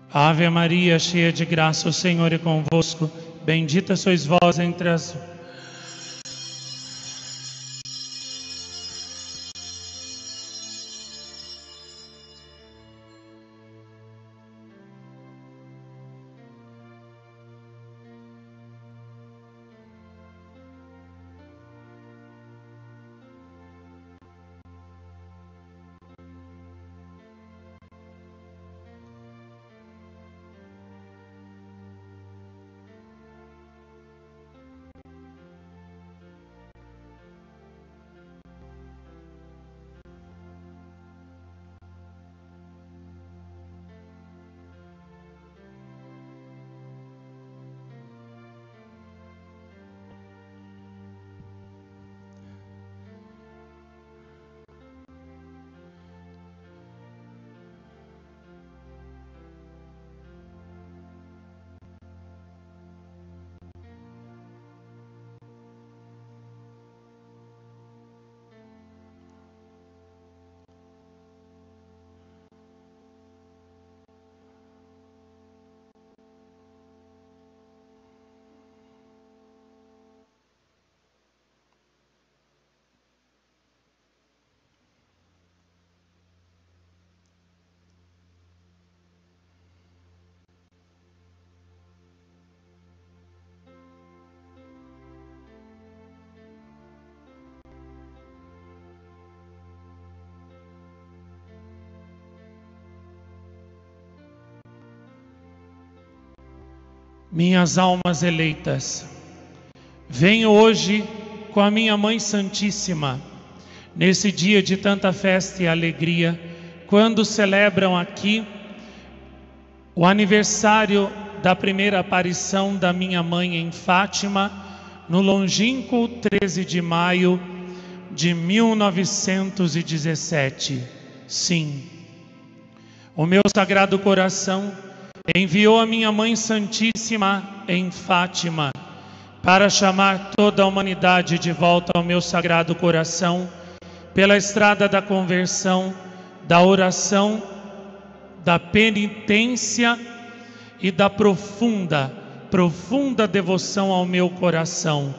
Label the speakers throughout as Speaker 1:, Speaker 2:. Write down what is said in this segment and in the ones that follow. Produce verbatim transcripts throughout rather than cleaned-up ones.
Speaker 1: Ave Maria, cheia de graça, o Senhor é convosco. Bendita sois vós entre as... Minhas almas eleitas, venho hoje com a minha Mãe Santíssima, nesse dia de tanta festa e alegria, quando celebram aqui o aniversário da primeira aparição da minha mãe em Fátima, no longínquo treze de maio de mil novecentos e dezessete. Sim, o meu Sagrado Coração enviou a minha Mãe Santíssima em Fátima para chamar toda a humanidade de volta ao meu Sagrado Coração pela estrada da conversão, da oração, da penitência e da profunda, profunda devoção ao meu coração,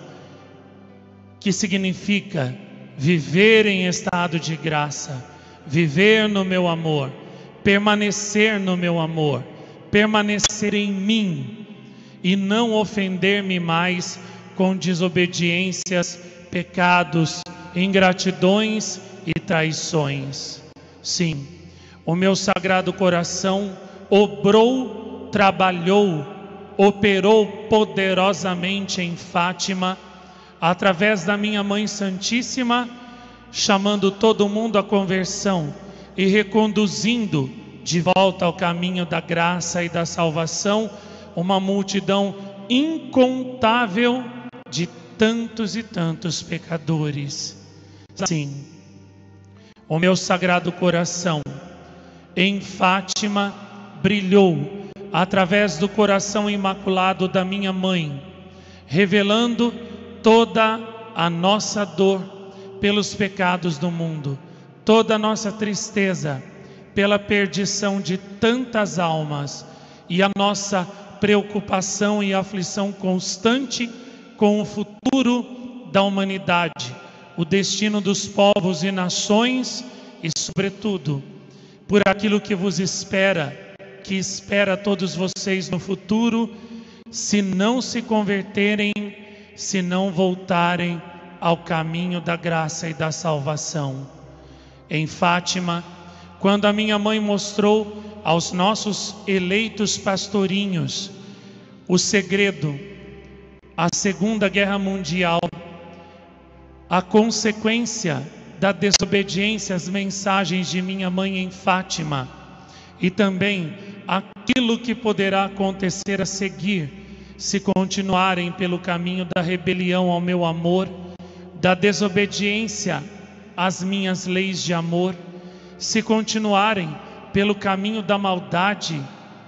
Speaker 1: que significa viver em estado de graça, viver no meu amor, permanecer no meu amor, permanecer em mim e não ofender-me mais com desobediências, pecados, ingratidões e traições. Sim, o meu Sagrado Coração obrou, trabalhou, operou poderosamente em Fátima, através da minha Mãe Santíssima, chamando todo mundo à conversão e reconduzindo de volta ao caminho da graça e da salvação uma multidão incontável de tantos e tantos pecadores. Sim, o meu Sagrado Coração em Fátima brilhou através do coração imaculado da minha mãe, revelando toda a nossa dor pelos pecados do mundo, toda a nossa tristeza pela perdição de tantas almas e a nossa preocupação e aflição constante com o futuro da humanidade, o destino dos povos e nações e, sobretudo, por aquilo que vos espera, que espera todos vocês no futuro, se não se converterem, se não voltarem ao caminho da graça e da salvação. Em Fátima, quando a minha mãe mostrou aos nossos eleitos pastorinhos o segredo, a Segunda Guerra Mundial, a consequência da desobediência às mensagens de minha mãe em Fátima, e também aquilo que poderá acontecer a seguir, se continuarem pelo caminho da rebelião ao meu amor, da desobediência às minhas leis de amor, se continuarem pelo caminho da maldade,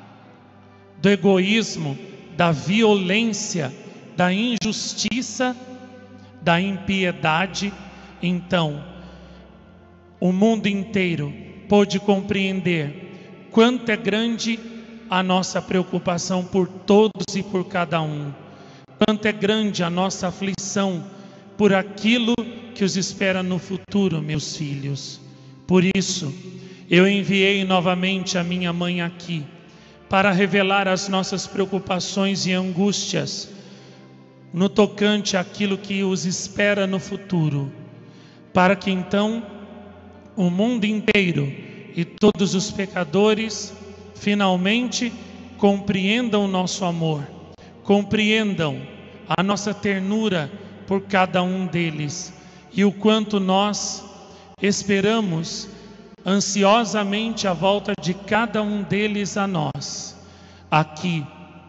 Speaker 1: do egoísmo, da violência, da injustiça, da impiedade, então o mundo inteiro pôde compreender quanto é grande a nossa preocupação por todos e por cada um. Quanto é grande a nossa aflição por aquilo que os espera no futuro, meus filhos. Por isso, eu enviei novamente a minha mãe aqui, para revelar as nossas preocupações e angústias no tocante àquilo que os espera no futuro, para que então o mundo inteiro e todos os pecadores finalmente compreendam o nosso amor, compreendam a nossa ternura por cada um deles e o quanto nós esperamos ansiosamente a volta de cada um deles a nós. Aqui,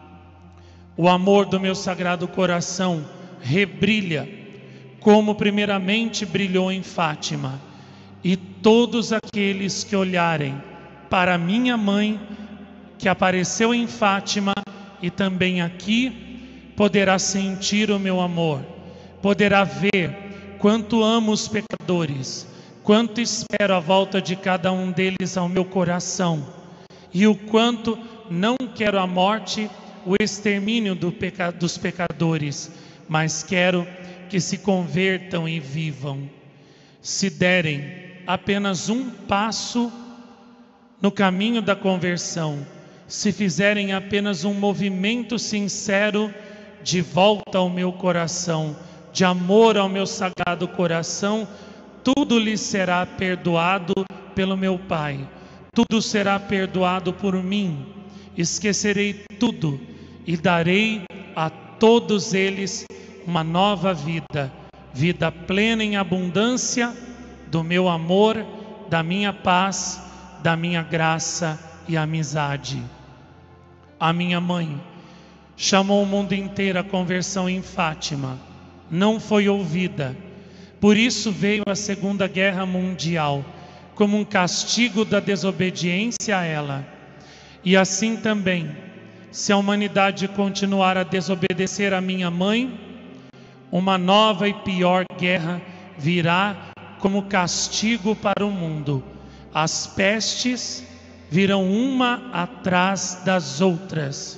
Speaker 1: o amor do meu sagrado coração rebrilha, como primeiramente brilhou em Fátima, e todos aqueles que olharem para minha mãe, que apareceu em Fátima e também aqui, poderá sentir o meu amor, poderá ver quanto amo os pecadores, quanto espero a volta de cada um deles ao meu coração, e o quanto não quero a morte, o extermínio do peca, dos pecadores, mas quero que se convertam e vivam. Se derem apenas um passo no caminho da conversão, se fizerem apenas um movimento sincero de volta ao meu coração, de amor ao meu sagrado coração, tudo lhes será perdoado pelo meu Pai, tudo será perdoado por mim. Esquecerei tudo e darei a todos eles uma nova vida, vida plena em abundância do meu amor, da minha paz, da minha graça e amizade. A minha mãe chamou o mundo inteiro à conversão em Fátima, não foi ouvida. Por isso veio a Segunda Guerra Mundial, como um castigo da desobediência a ela. E assim também, se a humanidade continuar a desobedecer a minha mãe, uma nova e pior guerra virá como castigo para o mundo. As pestes virão uma atrás das outras.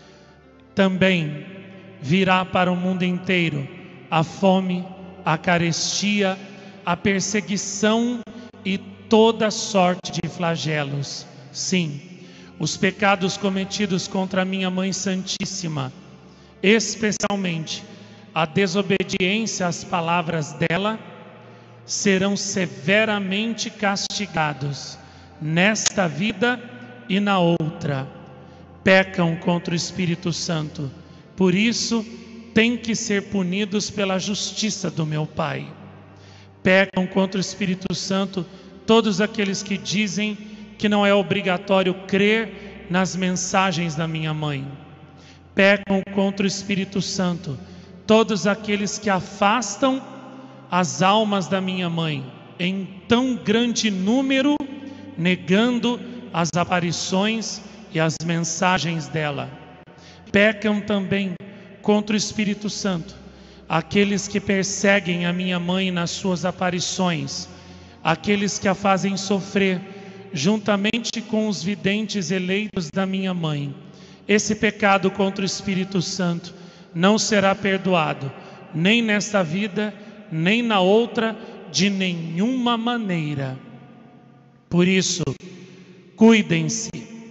Speaker 1: Também virá para o mundo inteiro a fome, a carestia, a perseguição e toda sorte de flagelos. Sim, os pecados cometidos contra a minha Mãe Santíssima, especialmente a desobediência às palavras dela, serão severamente castigados nesta vida e na outra. Pecam contra o Espírito Santo, por isso têm que ser punidos pela justiça do meu Pai. Pecam contra o Espírito Santo todos aqueles que dizem que não é obrigatório crer nas mensagens da minha mãe. Pecam contra o Espírito Santo todos aqueles que afastam as almas da minha mãe em tão grande número, negando as aparições e as mensagens dela. Pecam também contra o Espírito Santo aqueles que perseguem a minha mãe nas suas aparições, aqueles que a fazem sofrer juntamente com os videntes eleitos da minha mãe. Esse pecado contra o Espírito Santo não será perdoado, nem nesta vida, nem na outra, de nenhuma maneira. Por isso, cuidem-se,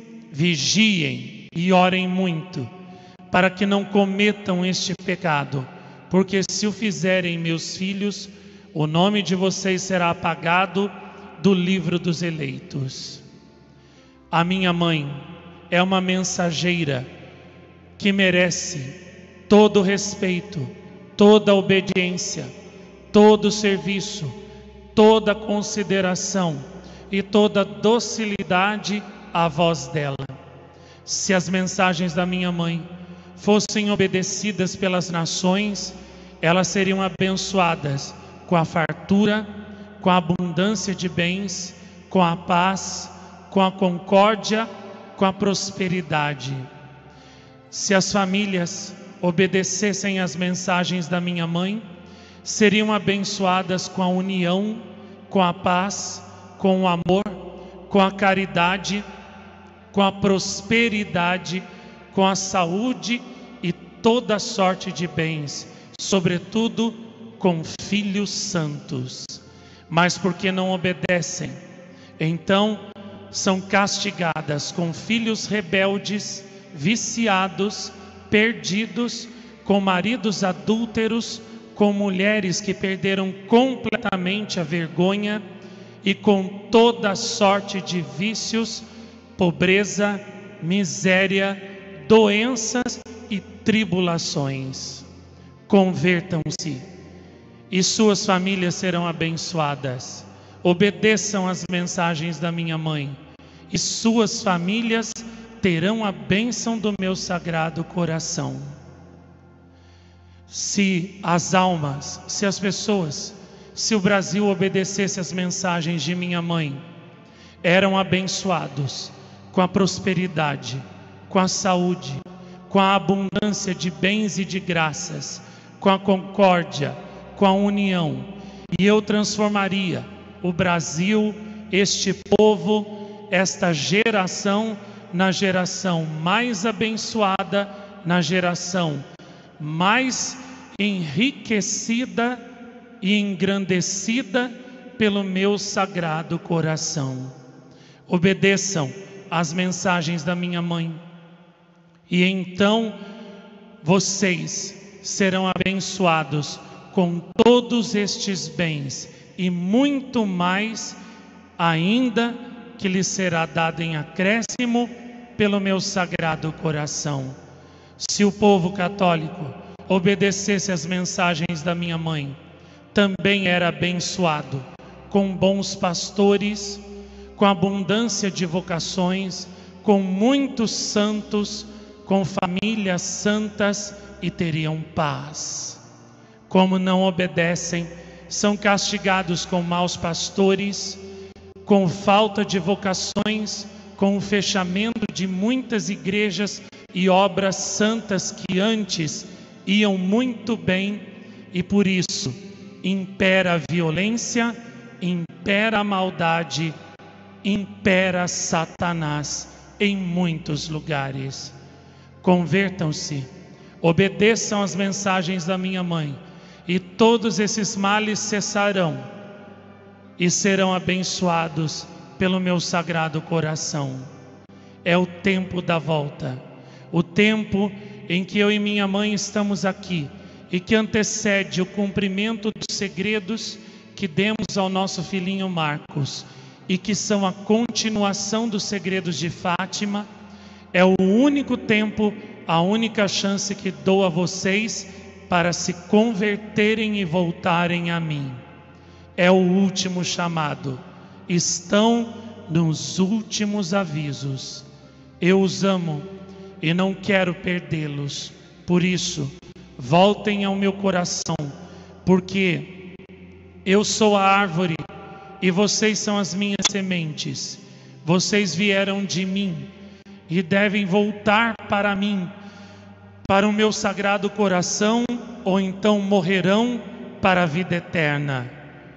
Speaker 1: vigiem e orem muito, para que não cometam este pecado, porque se o fizerem, meus filhos, o nome de vocês será apagado do livro dos eleitos. A minha mãe é uma mensageira que merece todo o respeito, toda a obediência, todo o serviço, toda a consideração e toda a docilidade à voz dela. Se as mensagens da minha mãe fossem obedecidas pelas nações, elas seriam abençoadas com a fartura, com a abundância de bens, com a paz, com a concórdia, com a prosperidade. Se as famílias obedecessem às mensagens da minha mãe, seriam abençoadas com a união, com a paz, com o amor, com a caridade, com a prosperidade, com a saúde e toda sorte de bens, sobretudo com filhos santos. Mas porque não obedecem, então são castigadas com filhos rebeldes, viciados, perdidos, com maridos adúlteros, com mulheres que perderam completamente a vergonha e com toda sorte de vícios, pobreza, miséria, doenças e tribulações. Convertam-se e suas famílias serão abençoadas. Obedeçam às mensagens da minha mãe e suas famílias terão a bênção do meu sagrado coração. Se as almas, se as pessoas, se o Brasil obedecesse às mensagens de minha mãe, eram abençoados com a prosperidade, com a saúde, com a abundância de bens e de graças, com a concórdia, com a união, e eu transformaria o Brasil, este povo, esta geração, na geração mais abençoada, na geração mais enriquecida e engrandecida pelo meu sagrado coração. Obedeçam às mensagens da minha mãe, e então vocês serão abençoados com todos estes bens e muito mais ainda, que lhes será dado em acréscimo pelo meu sagrado coração. Se o povo católico obedecesse às mensagens da minha mãe, também era abençoado com bons pastores, com abundância de vocações, com muitos santos, com famílias santas, e teriam paz. Como não obedecem, são castigados com maus pastores, com falta de vocações, com o fechamento de muitas igrejas e obras santas que antes iam muito bem, e por isso impera a violência, impera a maldade, impera Satanás em muitos lugares. Convertam-se, obedeçam às mensagens da minha mãe, e todos esses males cessarão e serão abençoados pelo meu sagrado coração. É o tempo da volta, o tempo em que eu e minha mãe estamos aqui, e que antecede o cumprimento dos segredos que demos ao nosso filhinho Marcos, e que são a continuação dos segredos de Fátima. É o único tempo, a única chance que dou a vocês para se converterem e voltarem a mim. É o último chamado. Estão nos últimos avisos. Eu os amo e não quero perdê-los. Por isso, voltem ao meu coração, porque eu sou a árvore e vocês são as minhas sementes. Vocês vieram de mim e devem voltar para mim, para o meu sagrado coração, ou então morrerão para a vida eterna.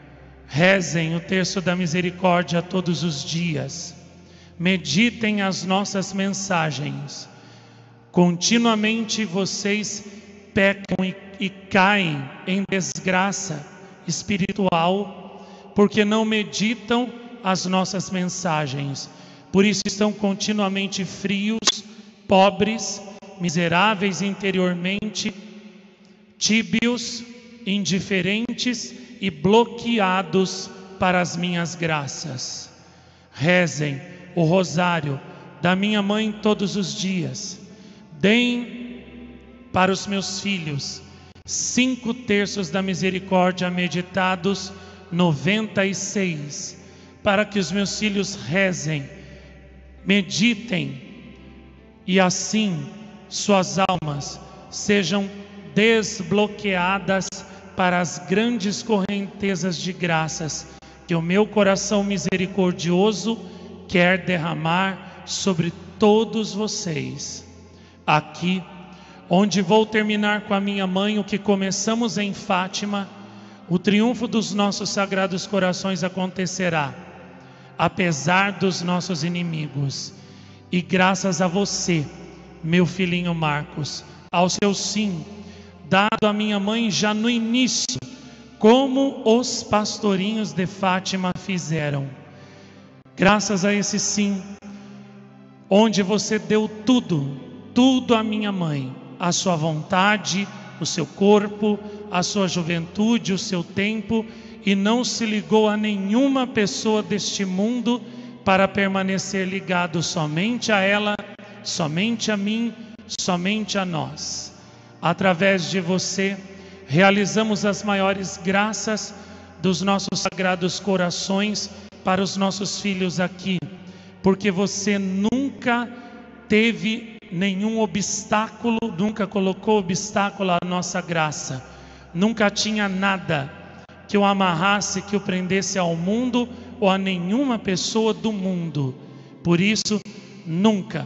Speaker 1: Rezem o terço da misericórdia todos os dias. Meditem as nossas mensagens. Continuamente vocês pecam e, e caem em desgraça espiritual, porque não meditam as nossas mensagens. Por isso estão continuamente frios, pobres, miseráveis interiormente, tíbios, indiferentes e bloqueados para as minhas graças. Rezem o rosário da minha mãe todos os dias. Deem para os meus filhos cinco terços da misericórdia meditados noventa e seis, para que os meus filhos rezem, meditem, e assim suas almas sejam desbloqueadas para as grandes correntezas de graças que o meu coração misericordioso quer derramar sobre todos vocês. Aqui, onde vou terminar com a minha mãe o que começamos em Fátima, o triunfo dos nossos sagrados corações acontecerá, apesar dos nossos inimigos. E graças a você, meu filhinho Marcos, ao seu sim, dado à minha mãe já no início, como os pastorinhos de Fátima fizeram. Graças a esse sim, onde você deu tudo, tudo à minha mãe, a sua vontade, o seu corpo, a sua juventude, o seu tempo, e não se ligou a nenhuma pessoa deste mundo para permanecer ligado somente a ela, somente a mim, somente a nós. Através de você, realizamos as maiores graças dos nossos sagrados corações para os nossos filhos aqui, porque você nunca teve nenhum obstáculo, nunca colocou obstáculo à nossa graça, nunca tinha nada que o amarrasse, que o prendesse ao mundo ou a nenhuma pessoa do mundo. Por isso, nunca,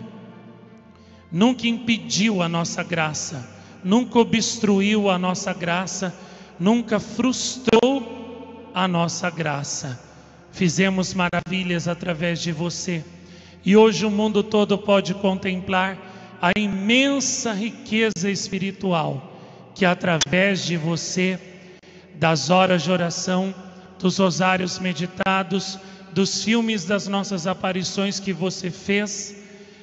Speaker 1: nunca impediu a nossa graça, nunca obstruiu a nossa graça, nunca frustrou a nossa graça. Fizemos maravilhas através de você, e hoje o mundo todo pode contemplar a imensa riqueza espiritual que através de você, das horas de oração, dos rosários meditados, dos filmes das nossas aparições que você fez,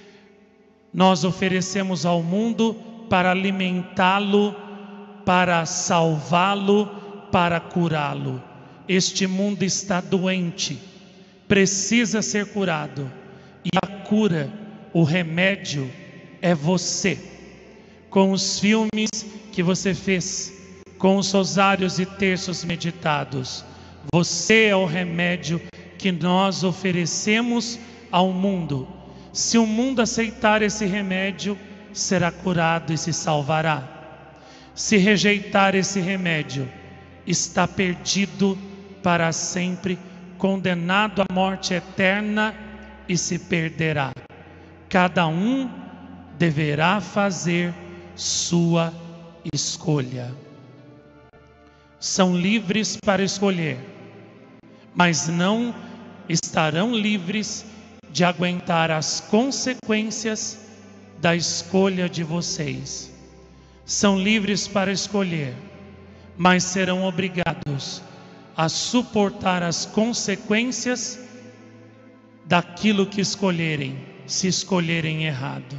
Speaker 1: nós oferecemos ao mundo para alimentá-lo, para salvá-lo, para curá-lo. Este mundo está doente, precisa ser curado, e a cura, o remédio é você. Com os filmes que você fez, com os rosários e terços meditados, você é o remédio que nós oferecemos ao mundo. Se o mundo aceitar esse remédio, será curado e se salvará. Se rejeitar esse remédio, está perdido para sempre, condenado à morte eterna e se perderá. Cada um deverá fazer sua escolha. São livres para escolher, mas não estarão livres de aguentar as consequências da escolha de vocês. São livres para escolher, mas serão obrigados a suportar as consequências daquilo que escolherem, se escolherem errado.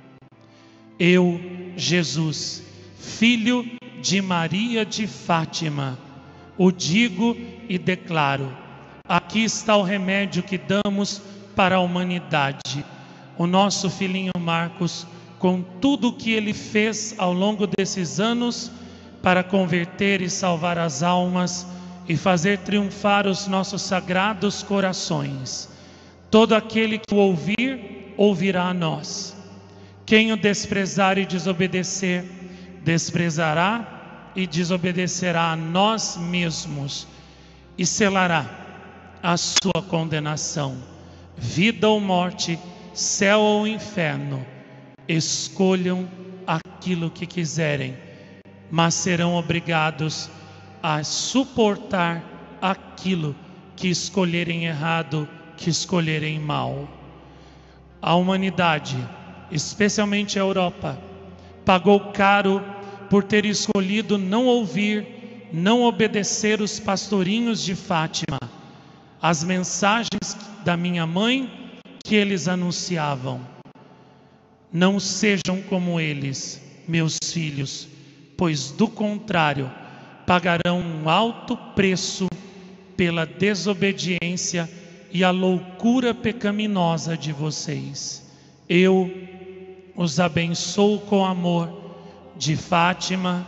Speaker 1: Eu, Jesus, filho de Maria de Fátima, o digo e declaro: aqui está o remédio que damos para a humanidade. O nosso filhinho Marcos, com tudo o que ele fez ao longo desses anos para converter e salvar as almas e fazer triunfar os nossos sagrados corações. Todo aquele que o ouvir, ouvirá a nós. Quem o desprezar e desobedecer, desprezará e desobedecerá a nós mesmos e selará a sua condenação. Vida ou morte, céu ou inferno, escolham aquilo que quiserem, mas serão obrigados a suportar aquilo que escolherem errado, que escolherem mal. A humanidade, especialmente a Europa, pagou caro por ter escolhido não ouvir, não obedecer os pastorinhos de Fátima, as mensagens da minha mãe que eles anunciavam. Não sejam como eles, meus filhos, pois do contrário, pagarão um alto preço pela desobediência e a loucura pecaminosa de vocês. Eu os abençoo com amor de Fátima,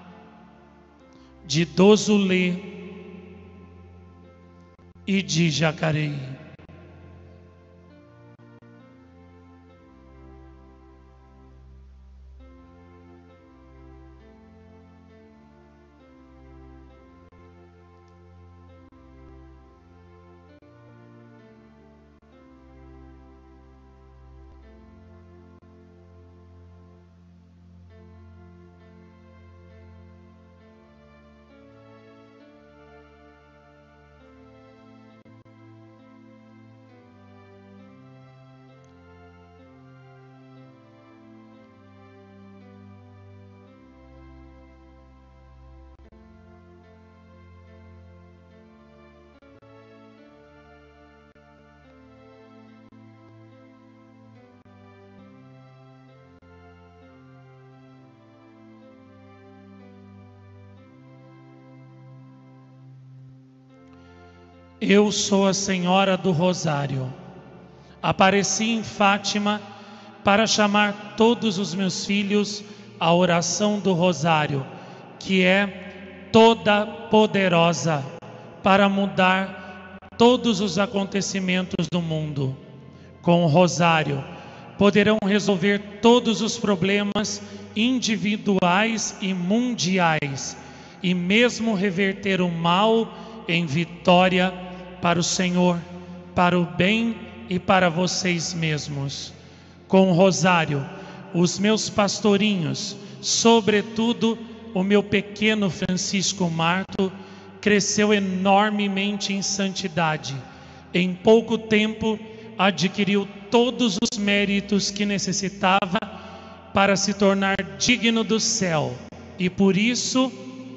Speaker 1: de Dozulê e de Jacareí. Eu sou a Senhora do Rosário. Apareci em Fátima para chamar todos os meus filhos à oração do Rosário, que é toda poderosa para mudar todos os acontecimentos do mundo. Com o Rosário poderão resolver todos os problemas individuais e mundiais, e mesmo reverter o mal em vitória para o Senhor, para o bem e para vocês mesmos. Com o Rosário, os meus pastorinhos, sobretudo o meu pequeno Francisco Marto, cresceu enormemente em santidade. Em pouco tempo, adquiriu todos os méritos que necessitava para se tornar digno do céu. E por isso,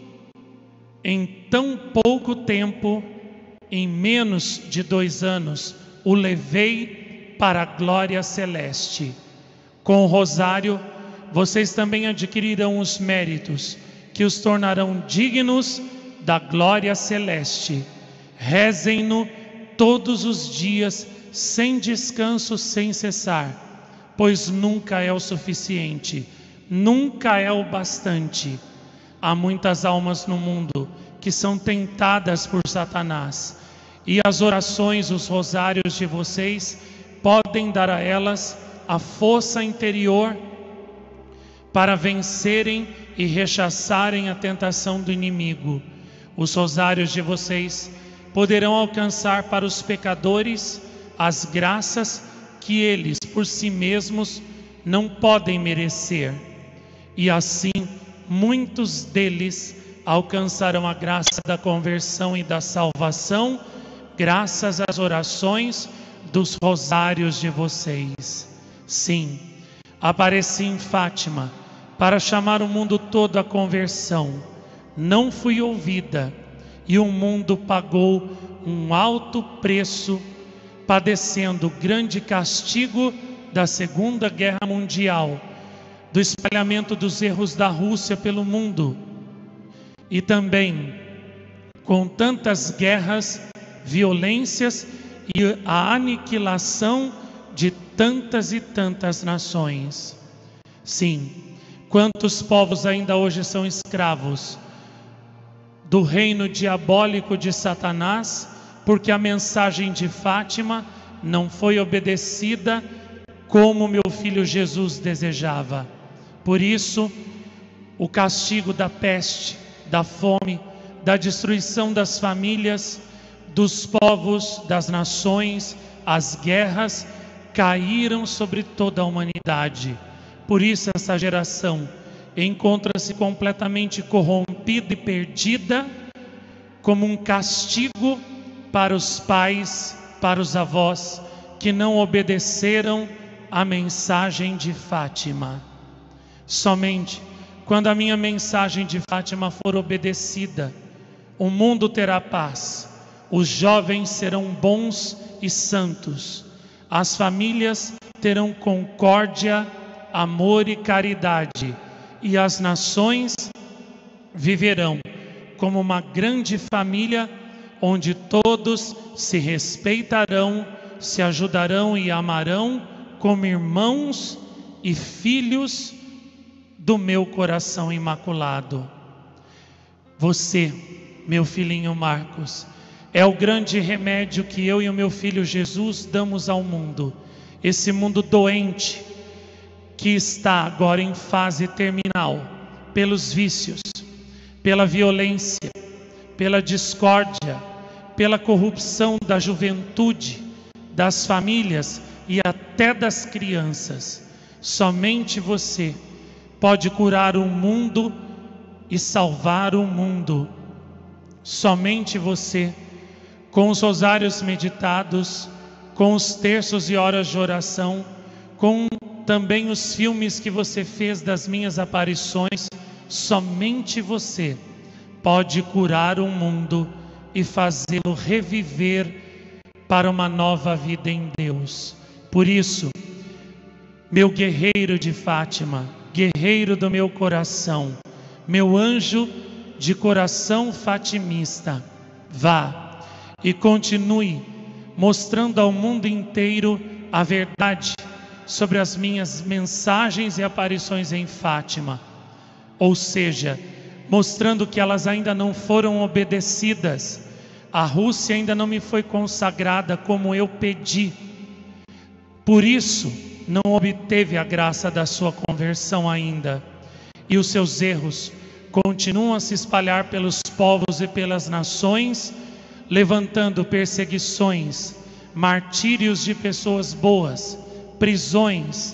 Speaker 1: em tão pouco tempo, em menos de dois anos, o levei para a glória celeste. Com o Rosário, vocês também adquirirão os méritos que os tornarão dignos da glória celeste. Rezem-no todos os dias, sem descanso, sem cessar, pois nunca é o suficiente, nunca é o bastante. Há muitas almas no mundo que são tentadas por Satanás, e as orações, os rosários de vocês podem dar a elas a força interior para vencerem e rechaçarem a tentação do inimigo. Os rosários de vocês poderão alcançar para os pecadores as graças que eles por si mesmos não podem merecer, e assim muitos deles alcançarão a graça da conversão e da salvação, graças às orações dos rosários de vocês. Sim, apareci em Fátima para chamar o mundo todo à conversão. Não fui ouvida, e o mundo pagou um alto preço, padecendo o grande castigo da Segunda Guerra Mundial, do espalhamento dos erros da Rússia pelo mundo, e também com tantas guerras, violências e a aniquilação de tantas e tantas nações. Sim, quantos povos ainda hoje são escravos do reino diabólico de Satanás, porque a mensagem de Fátima não foi obedecida como meu filho Jesus desejava. Por isso, o castigo da peste, da fome, da destruição das famílias, dos povos, das nações, as guerras caíram sobre toda a humanidade. Por isso essa geração encontra-se completamente corrompida e perdida, como um castigo para os pais, para os avós que não obedeceram à mensagem de Fátima. Somente quando a minha mensagem de Fátima for obedecida, o mundo terá paz, os jovens serão bons e santos, as famílias terão concórdia, amor e caridade, e as nações viverão como uma grande família, onde todos se respeitarão, se ajudarão e amarão como irmãos e filhos do meu coração imaculado. Você, meu filhinho Marcos, é o grande remédio que eu e o meu filho Jesus damos ao mundo. Esse mundo doente, que está agora em fase terminal, pelos vícios, pela violência, pela discórdia, pela corrupção da juventude, das famílias e até das crianças. Somente você pode curar o mundo e salvar o mundo. Somente você, com os rosários meditados, com os terços e horas de oração, com também os filmes que você fez das minhas aparições, somente você pode curar o mundo e fazê-lo reviver para uma nova vida em Deus. Por isso, meu guerreiro de Fátima, guerreiro do meu coração, meu anjo de coração fatimista, vá e continue mostrando ao mundo inteiro a verdade sobre as minhas mensagens e aparições em Fátima, ou seja, mostrando que elas ainda não foram obedecidas. A Rússia ainda não me foi consagrada como eu pedi, por isso não obteve a graça da sua conversão ainda, e os seus erros continuam a se espalhar pelos povos e pelas nações, levantando perseguições, martírios de pessoas boas, prisões,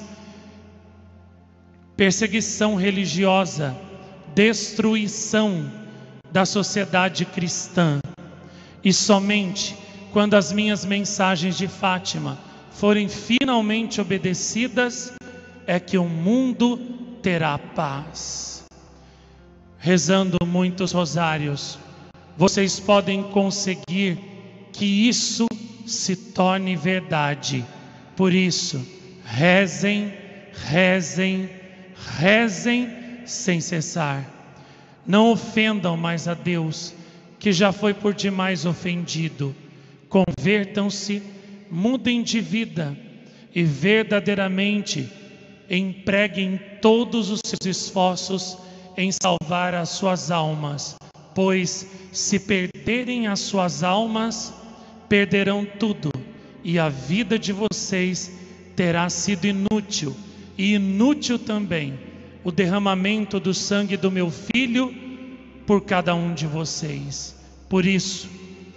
Speaker 1: perseguição religiosa, destruição da sociedade cristã. E somente quando as minhas mensagens de Fátima forem finalmente obedecidas, é que o mundo terá paz. Rezando muitos rosários, vocês podem conseguir que isso se torne verdade. Por isso, rezem, rezem, rezem sem cessar. Não ofendam mais a Deus, que já foi por demais ofendido. Convertam-se, mudem de vida e verdadeiramente empreguem todos os seus esforços em salvar as suas almas, pois se perderem as suas almas, perderão tudo, e a vida de vocês terá sido inútil, e inútil também o derramamento do sangue do meu Filho por cada um de vocês. Por isso,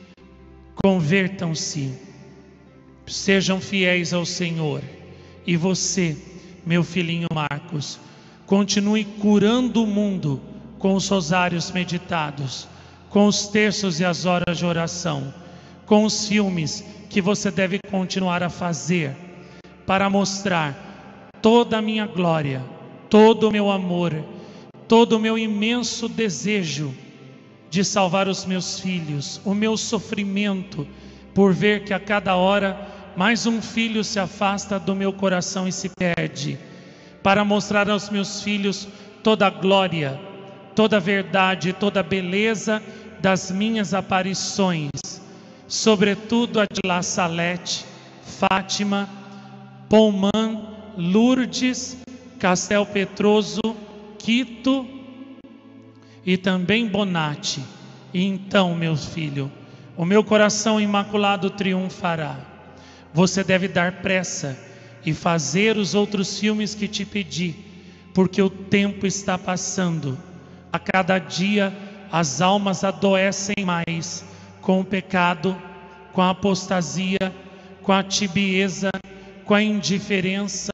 Speaker 1: convertam-se, sejam fiéis ao Senhor. E você, meu filhinho Marcos, continue curando o mundo com os rosários meditados, com os terços e as horas de oração, com os filmes que você deve continuar a fazer, para mostrar toda a minha glória, todo o meu amor, todo o meu imenso desejo de salvar os meus filhos, o meu sofrimento por ver que a cada hora mais um filho se afasta do meu coração e se perde, para mostrar aos meus filhos toda a glória, toda a verdade, toda a beleza das minhas aparições, sobretudo a de La Salete, Fátima, Poumã, Lourdes, Castel Petroso, Quito e também Bonatti. E então, meu filho, o meu coração imaculado triunfará. Você deve dar pressa e fazer os outros filmes que te pedi, porque o tempo está passando. A cada dia as almas adoecem mais com o pecado, com a apostasia, com a tibieza, com a indiferença,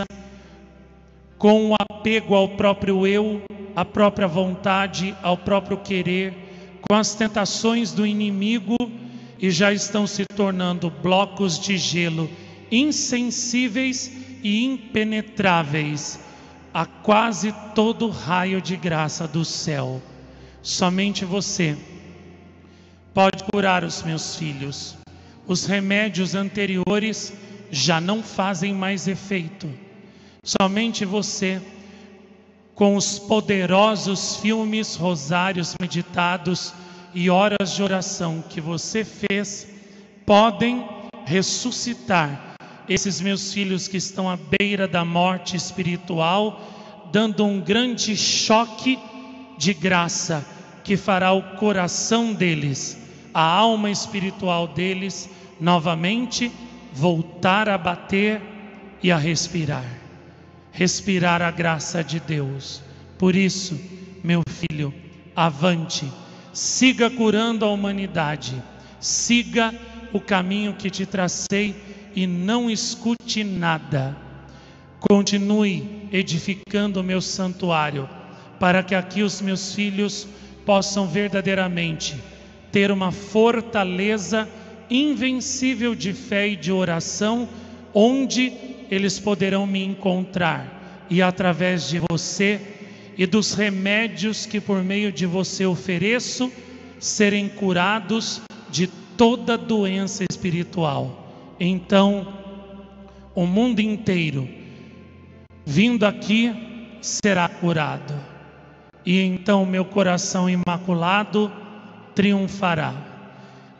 Speaker 1: com o apego ao próprio eu, à própria vontade, ao próprio querer, com as tentações do inimigo, e já estão se tornando blocos de gelo insensíveis e impenetráveis a quase todo raio de graça do céu. Somente você pode curar os meus filhos. Os remédios anteriores já não fazem mais efeito. Somente você, com os poderosos filmes, rosários meditados e horas de oração que você fez, podem ressuscitar esses meus filhos que estão à beira da morte espiritual, dando um grande choque de graça que fará o coração deles, a alma espiritual deles, novamente voltar a bater e a respirar. Respirar a graça de Deus. Por isso, meu filho, avante, siga curando a humanidade, siga o caminho que te tracei e não escute nada. Continue edificando o meu santuário, para que aqui os meus filhos possam verdadeiramente ter uma fortaleza invencível de fé e de oração, onde eles poderão me encontrar, e através de você e dos remédios que por meio de você ofereço, serem curados de toda doença espiritual. Então, o mundo inteiro, vindo aqui, será curado. E então meu coração imaculado triunfará.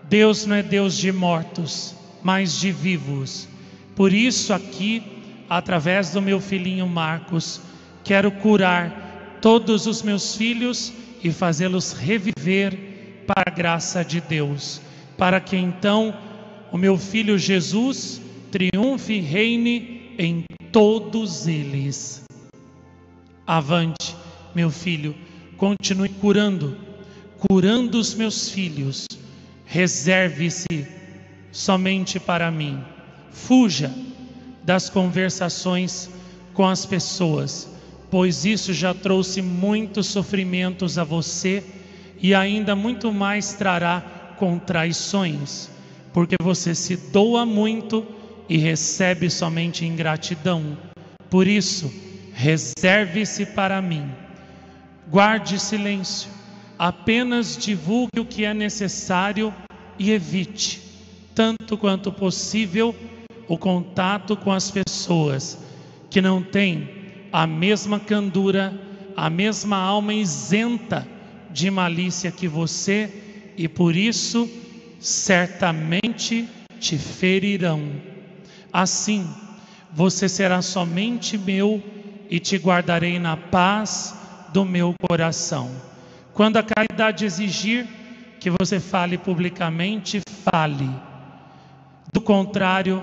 Speaker 1: Deus não é Deus de mortos, mas de vivos. Por isso aqui, através do meu filhinho Marcos, quero curar todos os meus filhos e fazê-los reviver para a graça de Deus, para que então o meu filho Jesus triunfe e reine em todos eles. Avante, meu filho, continue curando, curando os meus filhos. Reserve-se somente para mim. Fuja das conversações com as pessoas, pois isso já trouxe muitos sofrimentos a você e ainda muito mais trará com traições, porque você se doa muito e recebe somente ingratidão. Por isso, reserve-se para mim. Guarde silêncio, apenas divulgue o que é necessário e evite, tanto quanto possível, o contato com as pessoas que não têm a mesma candura, a mesma alma isenta de malícia que você, e por isso certamente te ferirão. Assim, você será somente meu e te guardarei na paz do meu coração. Quando a caridade exigir que você fale publicamente, fale. Do contrário,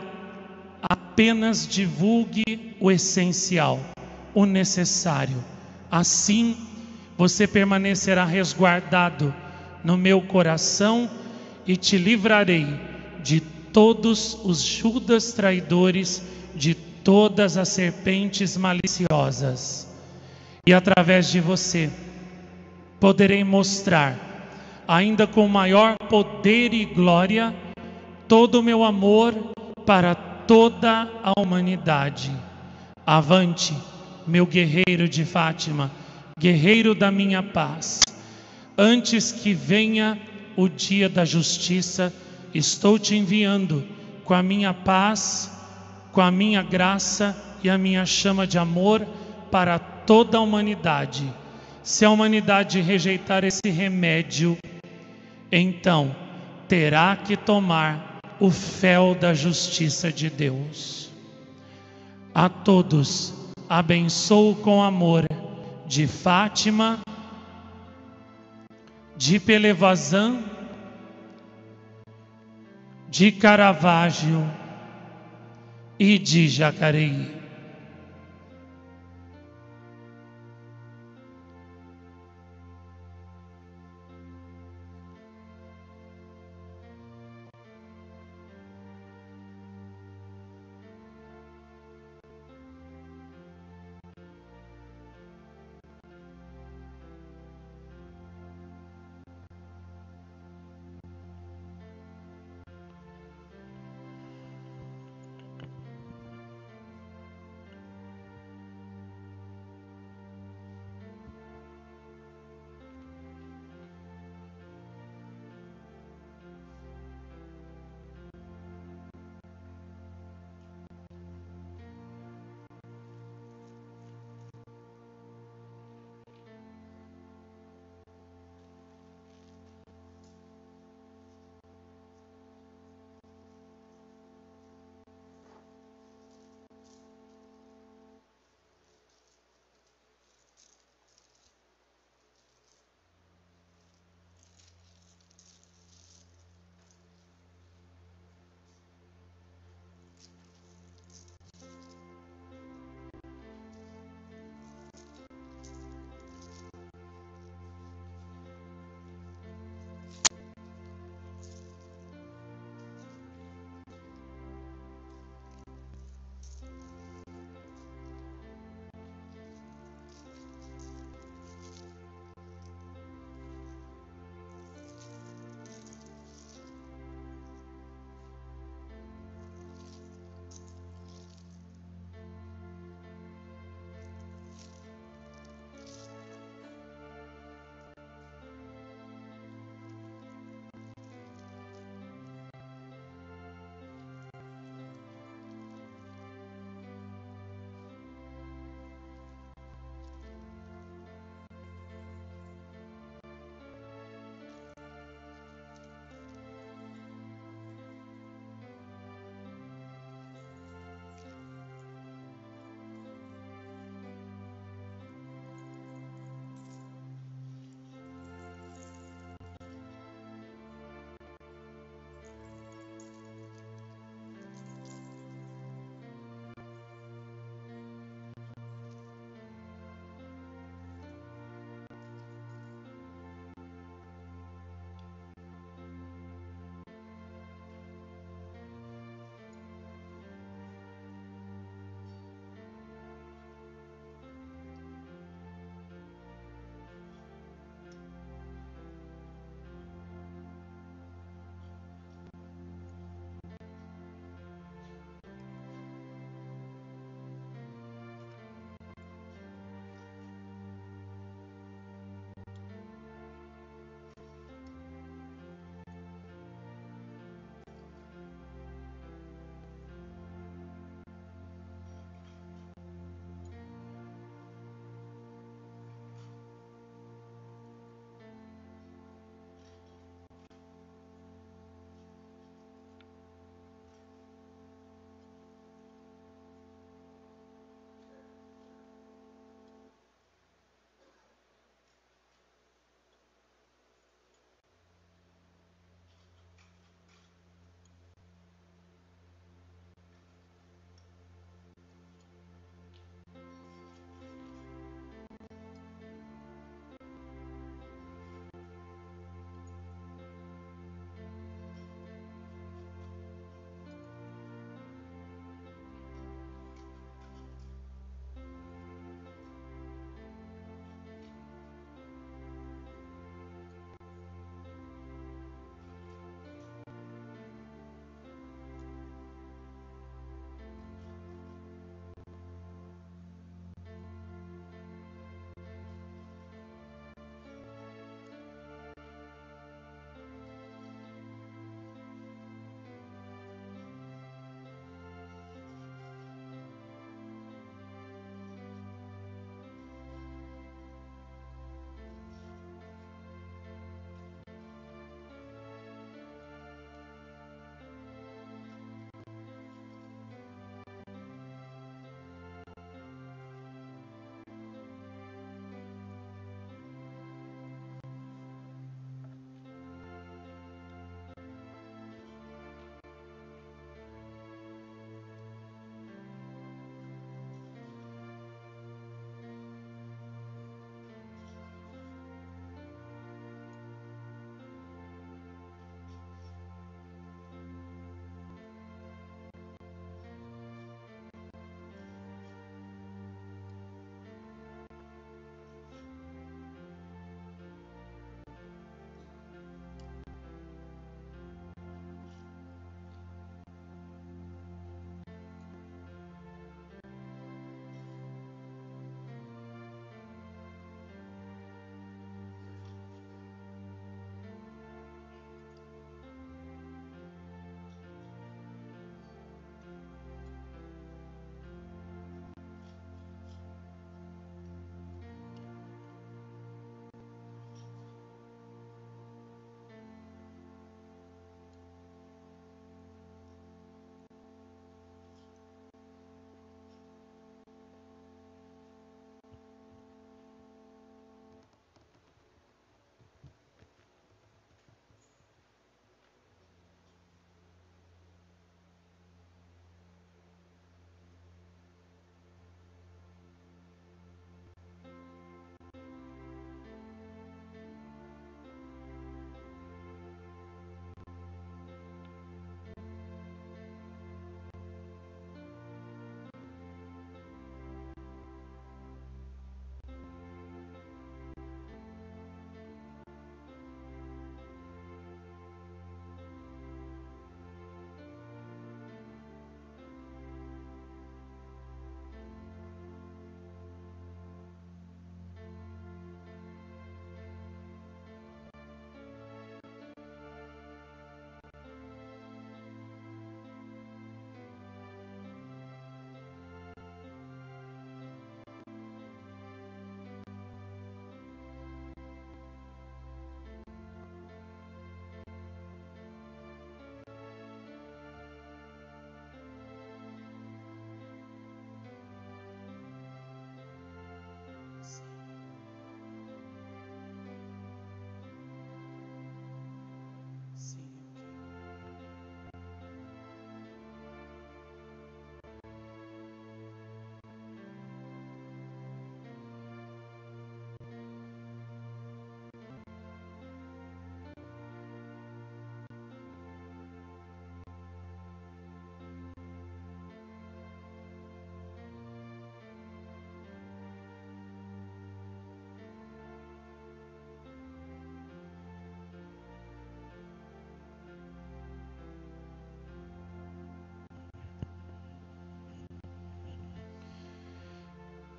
Speaker 1: apenas divulgue o essencial, o necessário. Assim, você permanecerá resguardado no meu coração e te livrarei de todos os Judas traidores, de todas as serpentes maliciosas. E através de você, poderei mostrar, ainda com maior poder e glória, todo o meu amor para toda a humanidade. Avante, meu guerreiro de Fátima, guerreiro da minha paz. Antes que venha o dia da justiça, estou te enviando com a minha paz, com a minha graça e a minha chama de amor para toda a humanidade. Se a humanidade rejeitar esse remédio, então terá que tomar o fel da justiça de Deus. A todos abençoo com amor de Fátima, de Pelevazan, de Caravaggio e de Jacareí.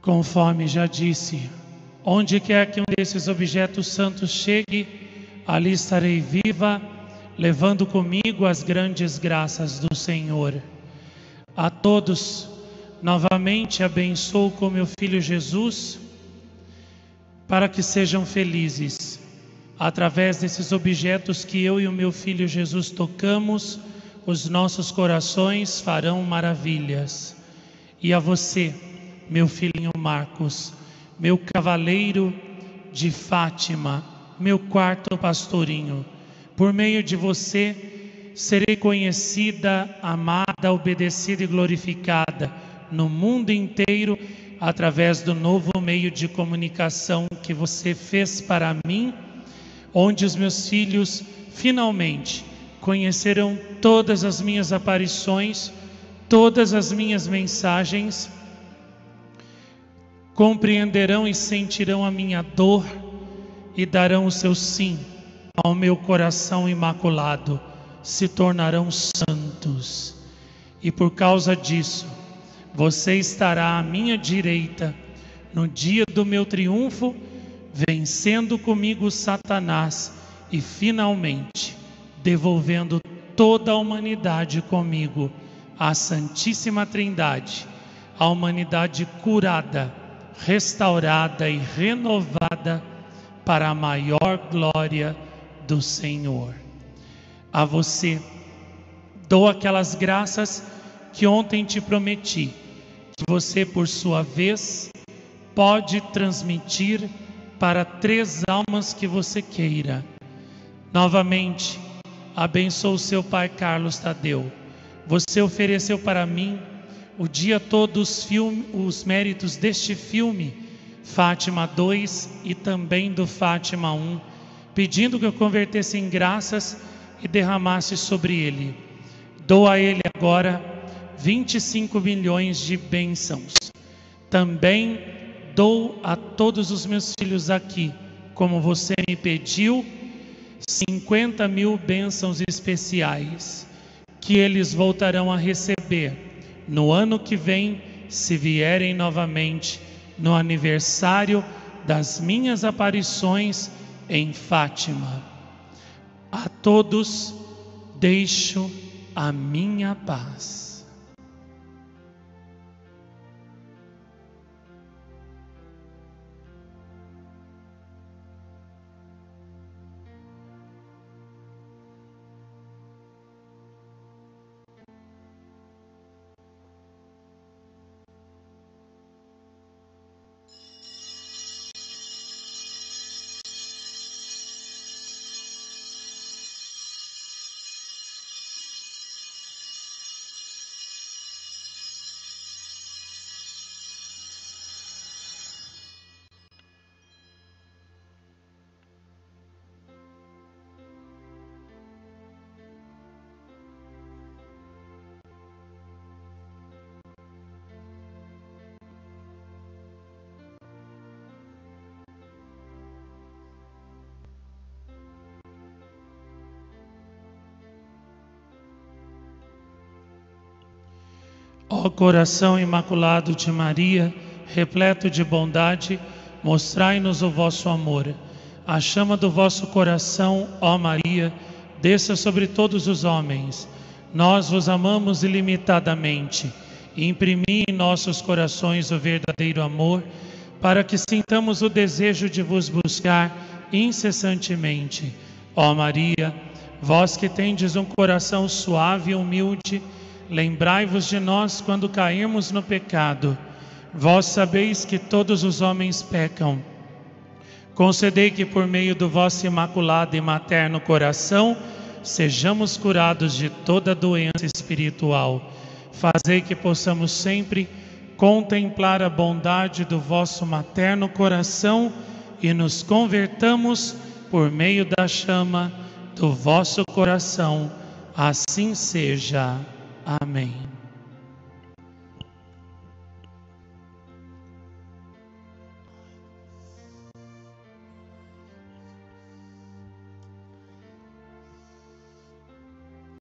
Speaker 1: Conforme já disse, onde quer que um desses objetos santos chegue, ali estarei viva, levando comigo as grandes graças do Senhor. A todos, novamente abençoo com meu Filho Jesus, para que sejam felizes. Através desses objetos que eu e o meu Filho Jesus tocamos, os nossos corações farão maravilhas. E a você, meu filhinho Marcos, meu cavaleiro de Fátima, meu quarto pastorinho, por meio de você serei conhecida, amada, obedecida e glorificada no mundo inteiro, através do novo meio de comunicação que você fez para mim, onde os meus filhos finalmente conhecerão todas as minhas aparições, todas as minhas mensagens, compreenderão e sentirão a minha dor e darão o seu sim ao meu coração imaculado, se tornarão santos. E por causa disso, você estará à minha direita no dia do meu triunfo, vencendo comigo Satanás e finalmente devolvendo toda a humanidade comigo à Santíssima Trindade, a humanidade curada, restaurada e renovada para a maior glória do Senhor. A você dou aquelas graças que ontem te prometi, que você, por sua vez, pode transmitir para três almas que você queira. Novamente, abençoo seu pai Carlos Tadeu. Você ofereceu para mim o dia todo os, filme, os méritos deste filme, Fátima dois e também do Fátima um, pedindo que eu convertesse em graças e derramasse sobre ele. Dou a ele agora vinte e cinco milhões de bênçãos. Também dou a todos os meus filhos aqui, como você me pediu, cinquenta mil bênçãos especiais, que eles voltarão a receber no ano que vem, se vierem novamente no aniversário das minhas aparições em Fátima. A todos deixo a minha paz. Ó coração imaculado de Maria, repleto de bondade, mostrai-nos o vosso amor. A chama do vosso coração, ó Maria, desça sobre todos os homens. Nós vos amamos ilimitadamente. Imprimi em nossos corações o verdadeiro amor, para que sintamos o desejo de vos buscar incessantemente. Ó Maria, vós que tendes um coração suave e humilde, lembrai-vos de nós quando cairmos no pecado. Vós sabeis que todos os homens pecam. Concedei que por meio do vosso imaculado e materno coração sejamos curados de toda doença espiritual. Fazei que possamos sempre contemplar a bondade do vosso materno coração e nos convertamos por meio da chama do vosso coração. Assim seja. Amém.